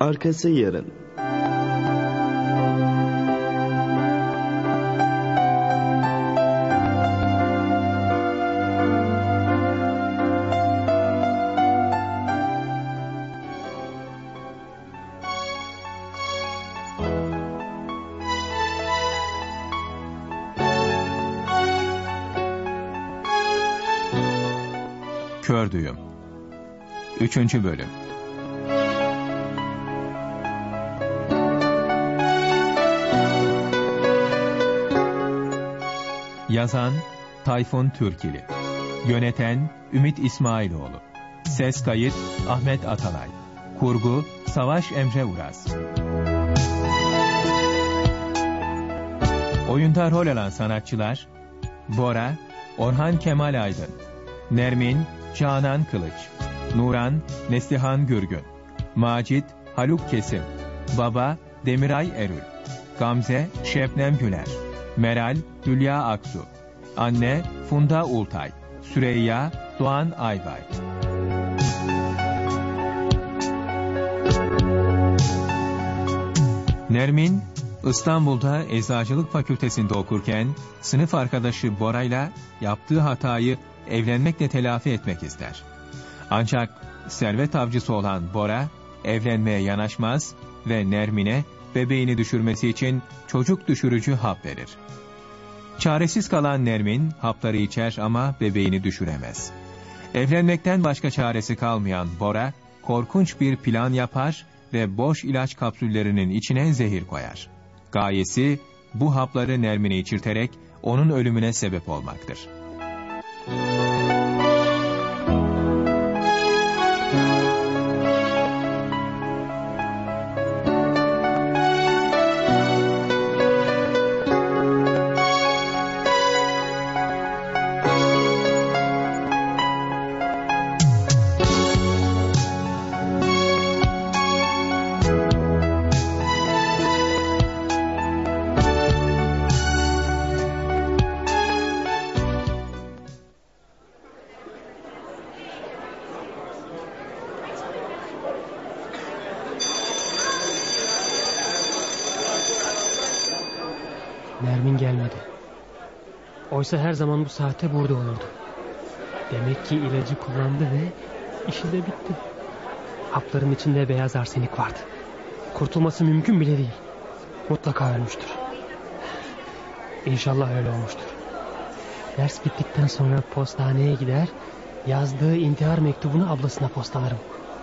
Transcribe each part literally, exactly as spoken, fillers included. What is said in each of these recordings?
Arkası yarın. Kör Düğüm. Üçüncü bölüm. Yazan Tayfun Türkili. Yöneten Ümit İsmailoğlu. Ses kayıt Ahmet Atalay. Kurgu Savaş Emre Uras. Oyunda rol alan sanatçılar: Bora, Orhan Kemal Aydın, Nermin, Canan Kılıç, Nuran, Neslihan Gürgün, Macit, Haluk Kesim, Baba, Demiray Erül, Gamze, Şebnem Güler, Meral, Hülya Aksu, Anne, Funda Ultay, Süreyya, Doğan Aybay. Nermin, İstanbul'da Eczacılık Fakültesinde okurken sınıf arkadaşı Bora'yla yaptığı hatayı evlenmekle telafi etmek ister. Ancak servet avcısı olan Bora evlenmeye yanaşmaz ve Nermin'e bebeğini düşürmesi için çocuk düşürücü hap verir. Çaresiz kalan Nermin hapları içer ama bebeğini düşüremez. Evlenmekten başka çaresi kalmayan Bora korkunç bir plan yapar ve boş ilaç kapsüllerinin içine zehir koyar. Gayesi bu hapları Nermin'e içirterek onun ölümüne sebep olmaktır. Nermin gelmedi. Oysa her zaman bu saatte burada olurdu. Demek ki ilacı kullandı ve işi de bitti. Hapların içinde beyaz arsenik vardı. Kurtulması mümkün bile değil. Mutlaka ölmüştür. İnşallah öyle olmuştur. Ders bittikten sonra postaneye gider, yazdığı intihar mektubunu ablasına postalarım.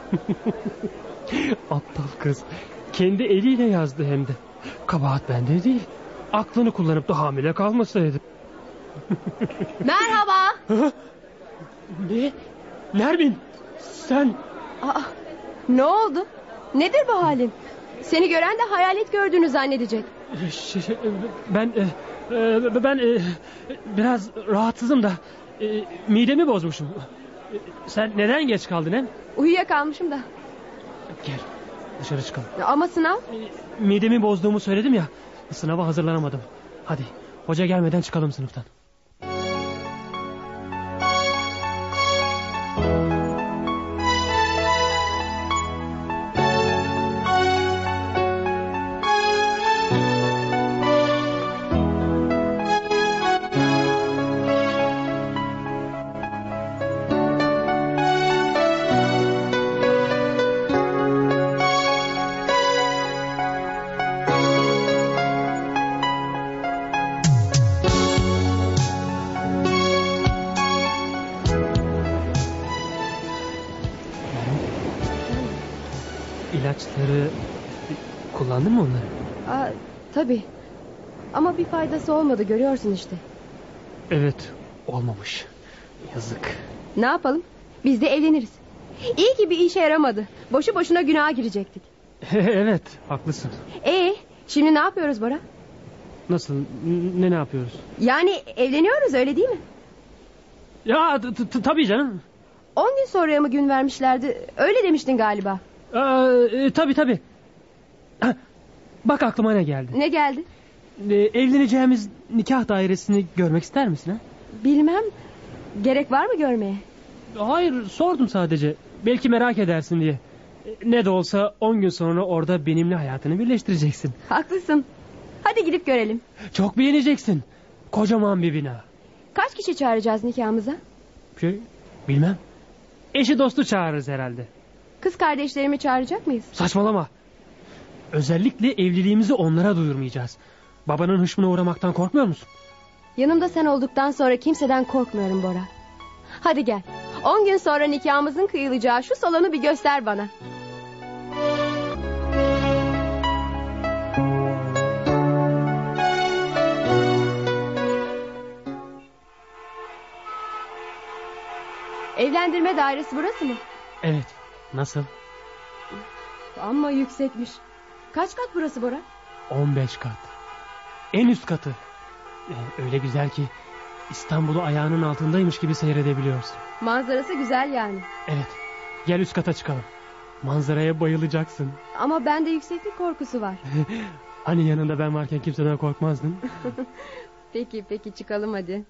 Aptal kız. Kendi eliyle yazdı hem de. Kabahat bende değil. Aklını kullanıp da hamile kalmasaydı. Merhaba. Ne? Nermin, sen... Aa, ne oldu? Nedir bu halin? Seni gören de hayalet gördüğünü zannedecek. Şey, şey, ben e, ben e, biraz rahatsızım da e, midemi bozmuşum. E, sen neden geç kaldın hem? Uyuyakalmışım da. Gel dışarı çıkalım. Ama sınav? E, midemi bozduğumu söyledim ya. Sınava hazırlanamadım. Hadi hoca gelmeden çıkalım sınıftan. İlaçları kullandın mı onları? Aa, tabii. Ama bir faydası olmadı, görüyorsun işte. Evet, olmamış. Yazık. Ne yapalım? Biz de evleniriz. İyi ki bir işe yaramadı. Boşu boşuna günaha girecektik. Evet, haklısın. Ee, şimdi ne yapıyoruz Bora? Nasıl? Ne ne yapıyoruz? Yani evleniyoruz, öyle değil mi? Ya tabii canım. On gün sonraya mı gün vermişlerdi? Öyle demiştin galiba. Ee, tabii tabii. Bak aklıma ne geldi. Ne geldi? Ee, evleneceğimiz nikah dairesini görmek ister misin? Ha? Bilmem. Gerek var mı görmeye? Hayır, sordum sadece. Belki merak edersin diye. Ne de olsa on gün sonra orada benimle hayatını birleştireceksin. Haklısın. Hadi gidip görelim. Çok beğeneceksin. Kocaman bir bina. Kaç kişi çağıracağız nikahımıza? Şey, bilmem. Eşi dostu çağırırız herhalde. Kız kardeşlerimi çağıracak mıyız? Saçmalama. Özellikle evliliğimizi onlara duyurmayacağız. Babanın hışmına uğramaktan korkmuyor musun? Yanımda sen olduktan sonra kimseden korkmuyorum Bora. Hadi gel. On gün sonra nikahımızın kıyılacağı şu salonu bir göster bana. Evlendirme dairesi burası mı? Evet. Nasıl? Amma yüksekmiş. Kaç kat burası Bora? On beş kat. En üst katı. Ee, öyle güzel ki İstanbul'u ayağının altındaymış gibi seyredebiliyorsun. Manzarası güzel yani. Evet. Gel üst kata çıkalım. Manzaraya bayılacaksın. Ama bende yükseklik korkusu var. Hani yanında ben varken kimseden korkmazdın? Peki peki çıkalım hadi.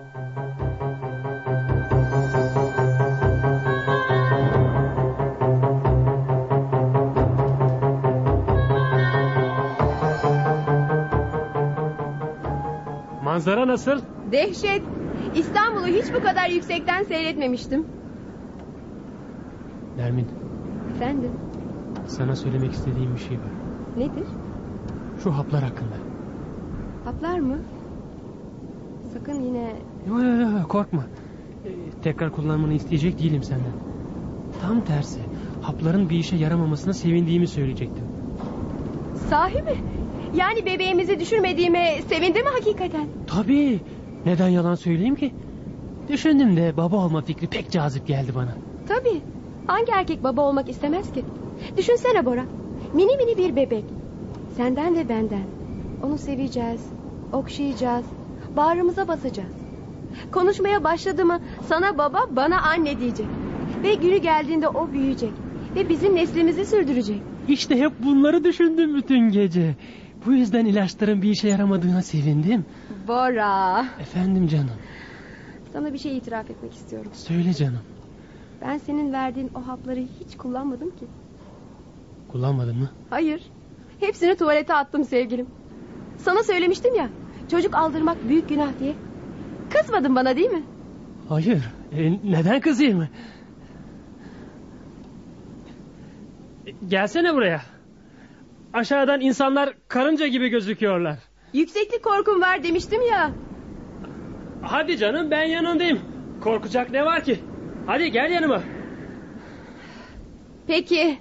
Manzara nasıl? Dehşet. İstanbul'u hiç bu kadar yüksekten seyretmemiştim. Nermin. Efendim? Sana söylemek istediğim bir şey var. Nedir? Şu haplar hakkında. Haplar mı? Sakın yine... Yok yok yok korkma. Ee, tekrar kullanmanı isteyecek değilim senden. Tam tersi. Hapların bir işe yaramamasına sevindiğimi söyleyecektim. Sahi mi? Yani bebeğimizi düşürmediğime sevindi mi hakikaten? Tabii. Neden yalan söyleyeyim ki? Düşündüm de baba olma fikri pek cazip geldi bana. Tabii. Hangi erkek baba olmak istemez ki? Düşünsene Bora. Mini mini bir bebek. Senden ve benden. Onu seveceğiz. Okşayacağız. Bağrımıza basacağız. Konuşmaya başladı mı sana baba bana anne diyecek. Ve günü geldiğinde o büyüyecek. Ve bizim neslimizi sürdürecek. İşte hep bunları düşündüm bütün gece. Bu yüzden ilaçların bir işe yaramadığına sevindim. Bora. Efendim canım. Sana bir şey itiraf etmek istiyorum. Söyle canım. Ben senin verdiğin o hapları hiç kullanmadım ki. Kullanmadın mı? Hayır. Hepsini tuvalete attım sevgilim. Sana söylemiştim ya. Çocuk aldırmak büyük günah diye. Kızmadın bana değil mi? Hayır. E, neden kızayım? E, gelsene buraya. Aşağıdan insanlar karınca gibi gözüküyorlar. Yükseklik korkum var demiştim ya. Hadi canım ben yanındayım. Korkacak ne var ki? Hadi gel yanıma. Peki.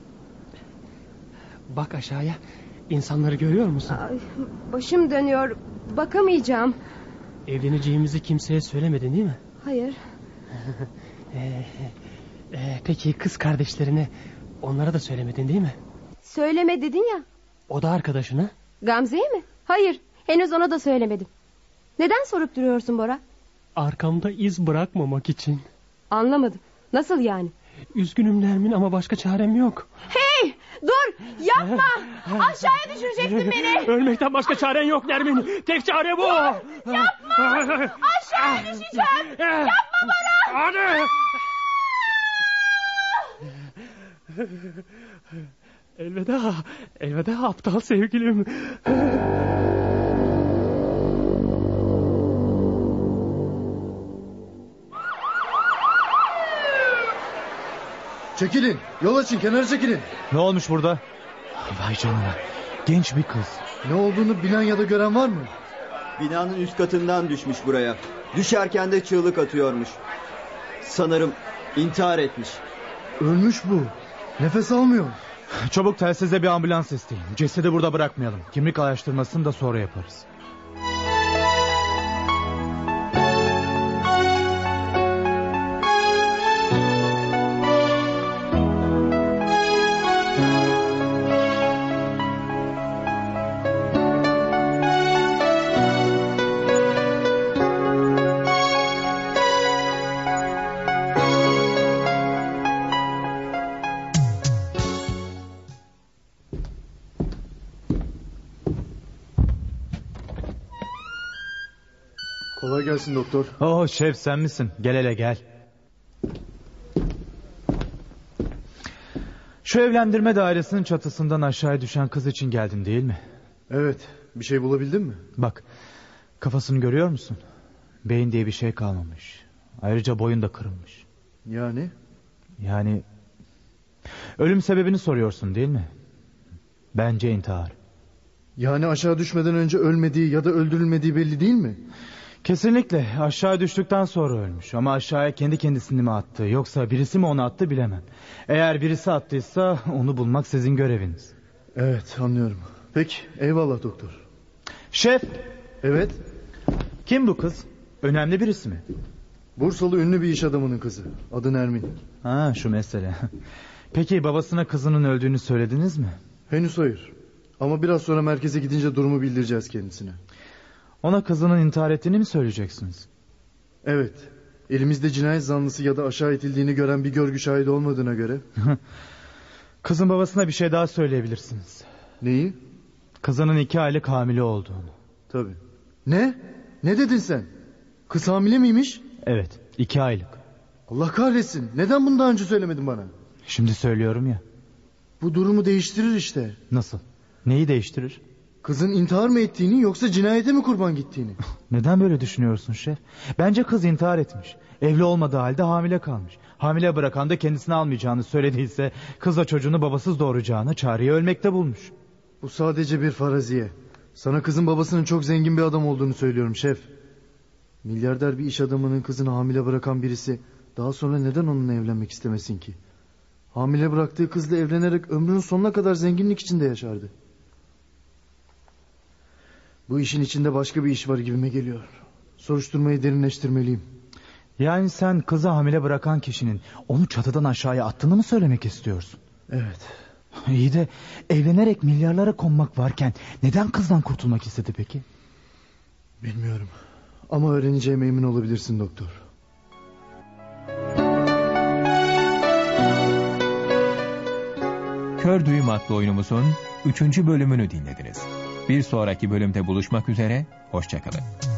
Bak aşağıya. İnsanları görüyor musun? Ay, başım dönüyor. Bakamayacağım. Evleneceğimizi kimseye söylemedin değil mi? Hayır. ee, e, peki kız kardeşlerine onlara da söylemedin değil mi? Söyleme dedin ya. O da arkadaşına. Gamze'ye mi? Hayır. Henüz ona da söylemedim. Neden sorup duruyorsun Bora? Arkamda iz bırakmamak için. Anlamadım. Nasıl yani? Üzgünüm Nermin ama başka çarem yok. Hey! Dur! Yapma! Aşağıya düşüreceksin beni! Ölmekten başka çaren yok Nermin. Tek çare bu. Dur! Yapma! Aşağıya düşeceğim! Yapma bana! Hadi! Elveda. Elveda aptal sevgilim. Çekilin. Yol açın. Kenara çekilin. Ne olmuş burada? Vay canına. Genç bir kız. Ne olduğunu bilen ya da gören var mı? Binanın üst katından düşmüş buraya. Düşerken de çığlık atıyormuş. Sanırım intihar etmiş. Ölmüş bu. Nefes almıyor. Çabuk telsize bir ambulans isteyin. Cesedi burada bırakmayalım. Kimlik araştırmasını da sonra yaparız. Kolay gelsin doktor. Oh şef sen misin? Gel hele gel. Şu evlendirme dairesinin çatısından aşağıya düşen kız için geldin değil mi? Evet. Bir şey bulabildin mi? Bak, kafasını görüyor musun? Beyin diye bir şey kalmamış. Ayrıca boyun da kırılmış. Yani? Yani ölüm sebebini soruyorsun değil mi? Bence intihar. Yani aşağı düşmeden önce ölmediği ya da öldürülmediği belli değil mi? Kesinlikle aşağı düştükten sonra ölmüş. Ama aşağıya kendi kendisini mi attı, yoksa birisi mi onu attı bilemem. Eğer birisi attıysa onu bulmak sizin göreviniz. Evet, anlıyorum. Peki, eyvallah doktor. Şef, Evet, kim bu kız? Önemli birisi mi? Bursalı ünlü bir iş adamının kızı. Adı Nermin. Ha, şu mesele. Peki babasına kızının öldüğünü söylediniz mi? Henüz hayır. Ama biraz sonra merkeze gidince durumu bildireceğiz kendisine. Ona kızının intihar ettiğini mi söyleyeceksiniz? Evet. Elimizde cinayet zanlısı ya da aşağı itildiğini gören bir görgü şahidi olmadığına göre. Kızın babasına bir şey daha söyleyebilirsiniz. Neyi? Kızının iki aylık hamile olduğunu. Tabii. Ne? Ne dedin sen? Kız hamile miymiş? Evet, iki aylık. Allah kahretsin. Neden bunu daha önce söylemedin bana? Şimdi söylüyorum ya. Bu durumu değiştirir işte. Nasıl? Neyi değiştirir? Kızın intihar mı ettiğini yoksa cinayete mi kurban gittiğini? Neden böyle düşünüyorsun şef? Bence kız intihar etmiş. Evli olmadığı halde hamile kalmış. Hamile bırakan da kendisini almayacağını söylediyse kızla çocuğunu babasız doğuracağını, çareyi ölmekte bulmuş. Bu sadece bir faraziye. Sana kızın babasının çok zengin bir adam olduğunu söylüyorum şef. Milyarder bir iş adamının kızını hamile bırakan birisi daha sonra neden onunla evlenmek istemesin ki? Hamile bıraktığı kızla evlenerek ömrünün sonuna kadar zenginlik içinde yaşardı. Bu işin içinde başka bir iş var gibime geliyor. Soruşturmayı derinleştirmeliyim. Yani sen kızı hamile bırakan kişinin onu çatıdan aşağıya attığını mı söylemek istiyorsun? Evet. İyi de evlenerek milyarlara konmak varken neden kızdan kurtulmak istedi peki? Bilmiyorum. Ama öğreneceğime emin olabilirsin doktor. Kör Düğüm adlı oyunumuzun üçüncü bölümünü dinlediniz. Bir sonraki bölümde buluşmak üzere, hoşça kalın.